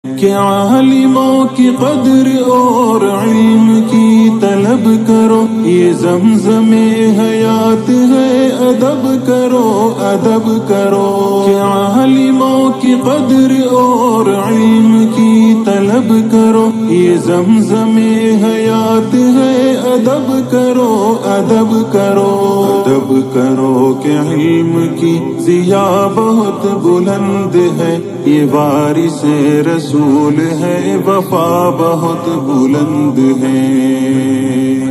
कि आलिमों की कदर और इल्म की तलब करो, ये ज़मज़मे हयात है, अदब करो अदब करो। कि आलिमों की कदर और इल्म की तलब करो, ये ज़मज़मे हयात है, अदब करो अदब करो अदब करो। कि इल्म की ज़िया बहुत बुलंद है, ये वारिसे रसूल है, वफा बहुत बुलंद है।